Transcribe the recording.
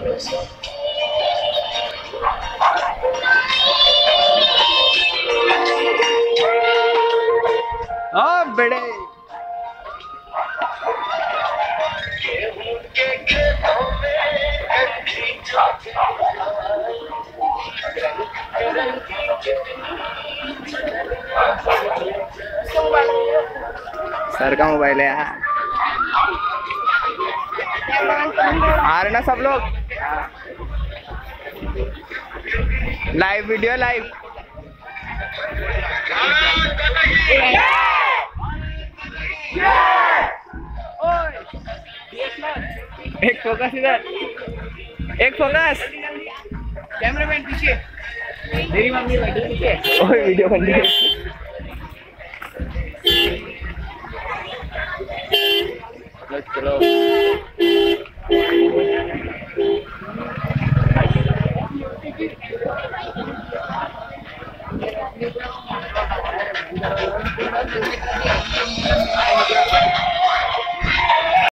हाँ बड़े सर का मोबाइल है यार। आ रहे ना सब लोग? Live video live. एक फोकस इधर, एक फोकस। कैमरामैन पीछे, मेरी मम्मी बैठी पीछे। ओए वीडियो बन रही है। चलो